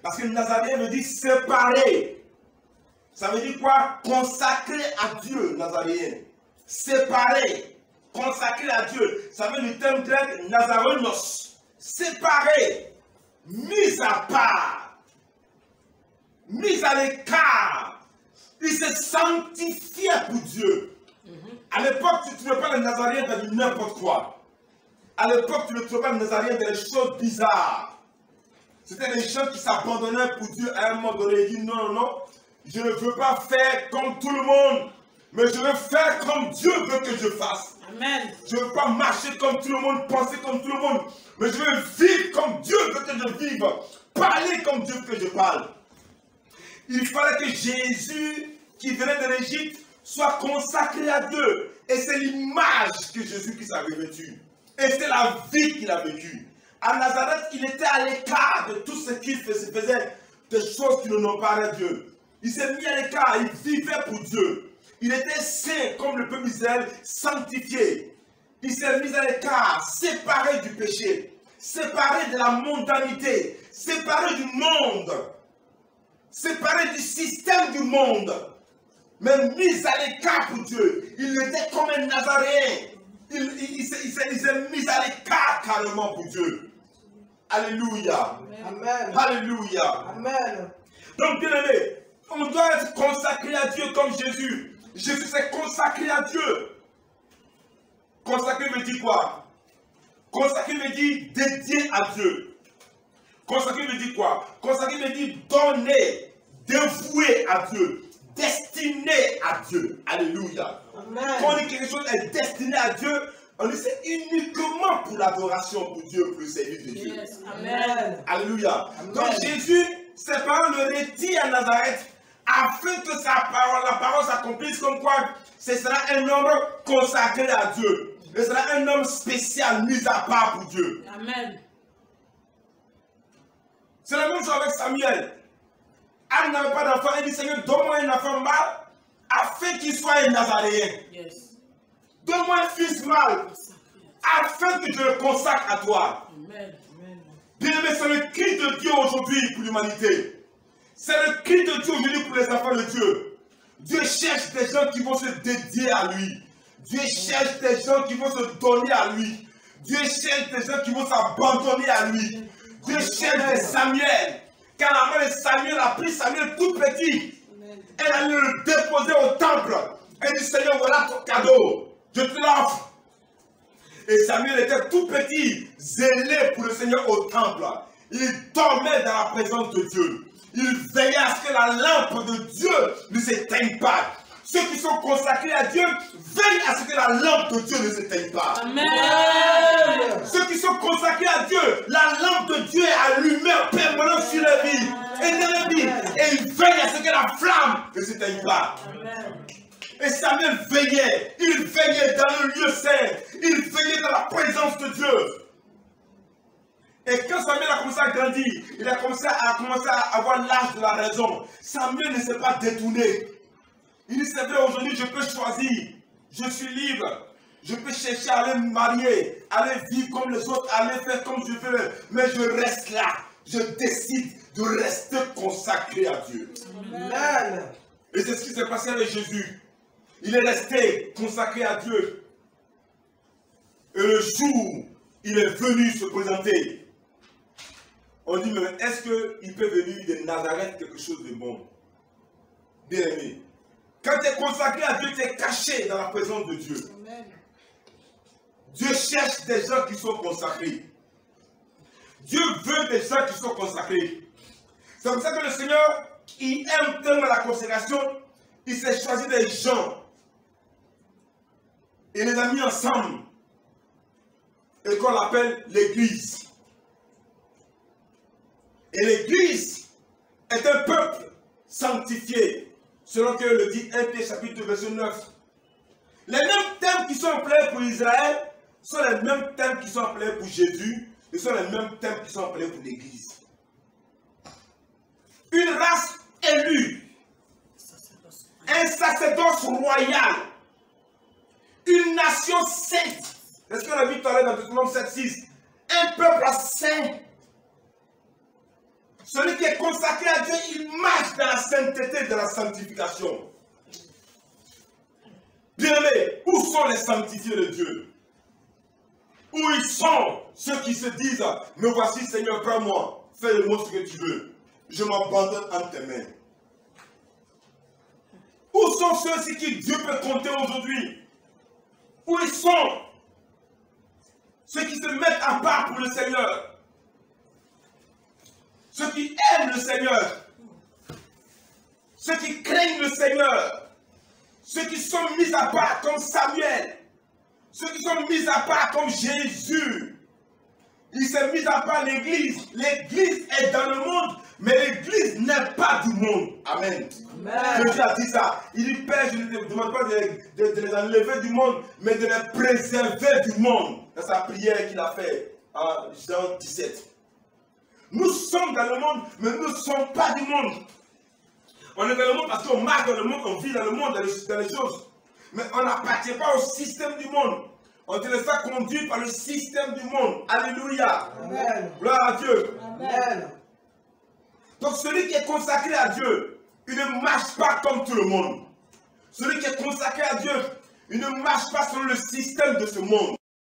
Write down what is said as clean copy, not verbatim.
Parce que Nazaréen veut dire séparé. Ça veut dire quoi? Consacré à Dieu, Nazaréen. Séparé. Consacré à Dieu. Ça veut dire le terme grec Nazarénos. Séparé. Mis à part. Mis à l'écart. Il s'est sanctifié pour Dieu. À l'époque, tu ne trouvais pas les Nazaréens dans du n'importe quoi. À l'époque, tu ne trouvais pas les Nazaréens dans des choses bizarres. C'était des gens qui s'abandonnaient pour Dieu à un moment donné. Ils disent non, non, non, je ne veux pas faire comme tout le monde, mais je veux faire comme Dieu veut que je fasse. Amen. Je ne veux pas marcher comme tout le monde, penser comme tout le monde, mais je veux vivre comme Dieu veut que je vive, parler comme Dieu veut que je parle. Il fallait que Jésus, qui venait de l'Égypte, soit consacré à Dieu. Et c'est l'image que Jésus qui s'est revêtu. Et c'est la vie qu'il a vécue. À Nazareth, il était à l'écart de tout ce qu'il faisait, des choses qui ne n'ont pas à Dieu. Il s'est mis à l'écart, il vivait pour Dieu. Il était saint comme le peuple d'Israël, sanctifié. Il s'est mis à l'écart, séparé du péché, séparé de la mondanité, séparé du monde, séparé du système du monde, mais mis à l'écart pour Dieu. Il était comme un Nazaréen. Il s'est mis à l'écart carrément pour Dieu. Alléluia. Amen. Alléluia. Amen. Donc, bien aimé, on doit être consacré à Dieu comme Jésus. Jésus s'est consacré à Dieu. Consacré veut dire quoi? Consacré veut dire dédié à Dieu. Consacré veut dire quoi? Consacré veut dire donner, dévoué à Dieu, destiné à Dieu. Alléluia. Amen. Quand on dit que quelque chose est destiné à Dieu, on dit c'est uniquement pour l'adoration pour Dieu, pour le service de Dieu. Yes. Amen. Alléluia. Amen. Donc Jésus, ses parents le retirent à Nazareth afin que la parole s'accomplisse comme quoi ce sera un homme consacré à Dieu. Ce sera un homme spécial, mis à part pour Dieu. Amen. C'est la même chose avec Samuel. Anne n'avait pas d'enfant, elle dit Seigneur, donne-moi un enfant mâle afin qu'il soit un Nazaréen. Yes. Donne-moi un fils mâle afin que je le consacre à toi. Amen. Bien-aimé, c'est le cri de Dieu aujourd'hui pour l'humanité. C'est le cri de Dieu aujourd'hui pour les enfants de Dieu. Dieu cherche des gens qui vont se dédier à lui. Dieu cherche des gens qui vont se donner à lui. Dieu cherche des gens qui vont s'abandonner à lui. Dieu cherche des Samuel. Quand la mère de Samuel a pris Samuel tout petit, elle allait le déposer au temple. Elle dit Seigneur, voilà ton cadeau. Je te l'offre. Et Samuel était tout petit, zélé pour le Seigneur au temple. Il dormait dans la présence de Dieu. Il veillait à ce que la lampe de Dieu ne s'éteigne pas. Ceux qui sont consacrés à Dieu veillent à ce que la lampe de Dieu ne s'éteigne pas. Amen. Ceux qui sont consacrés à Dieu, la lampe de Dieu est allumée en permanence sur leur vie et dans leur vie. Et ils veillent à ce que la flamme ne s'éteigne pas. Amen. Et Samuel veillait. Il veillait dans le lieu saint. Il veillait dans la présence de Dieu. Et quand Samuel a commencé à grandir, il a commencé à avoir l'âge de la raison. Samuel ne s'est pas détourné. Il dit, c'est vrai, aujourd'hui je peux choisir. Je suis libre. Je peux chercher à aller me marier, aller vivre comme les autres, aller faire comme je veux. Mais je reste là. Je décide de rester consacré à Dieu. Amen. Et c'est ce qui s'est passé avec Jésus. Il est resté consacré à Dieu. Et le jour, il est venu se présenter. On dit, mais est-ce qu'il peut venir de Nazareth quelque chose de bon? Bien aimé. Quand tu es consacré à Dieu, tu es caché dans la présence de Dieu. Amen. Dieu cherche des gens qui sont consacrés. Dieu veut des gens qui sont consacrés. C'est comme ça que le Seigneur, il aime tellement la consécration, il s'est choisi des gens. Et les a mis ensemble. Et qu'on appelle l'Église. Et l'Église est un peuple sanctifié, selon que le dit 1 Pierre chapitre verset 9. Les mêmes thèmes qui sont employés pour Israël sont les mêmes thèmes qui sont employés pour Jésus et sont les mêmes thèmes qui sont employés pour l'Église. Une race élue, un sacerdoce royal, une nation sainte. Est-ce qu'on a vu tout à l'heure dans Deutéronome 7:6? Un peuple saint. Celui qui est consacré à Dieu, il marche dans la sainteté, de la sanctification. Bien-aimés, où sont les sanctifiés de Dieu? Où ils sont ceux qui se disent, me voici Seigneur, prends-moi, fais de moi ce que tu veux. Je m'abandonne entre tes mains. Où sont ceux-ci qui Dieu peut compter aujourd'hui? Où ils sont ceux qui se mettent à part pour le Seigneur? Ceux qui aiment le Seigneur? Ceux qui craignent le Seigneur? Ceux qui sont mis à part comme Samuel? Ceux qui sont mis à part comme Jésus? Il s'est mis à part l'Église. L'Église est dans le monde, mais l'Église n'est pas du monde. Amen. Jésus a dit ça. Il dit, Père, je ne te demande pas de les enlever du monde, mais de les préserver du monde. Dans sa prière qu'il a faite en Jean 17. Nous sommes dans le monde, mais nous ne sommes pas du monde. On est dans le monde parce qu'on marche dans le monde, on vit dans le monde, dans les choses. Mais on n'appartient pas au système du monde. On te laisse conduire par le système du monde. Alléluia. Amen. Gloire à Dieu. Amen. Donc celui qui est consacré à Dieu, il ne marche pas comme tout le monde. Celui qui est consacré à Dieu, il ne marche pas selon le système de ce monde.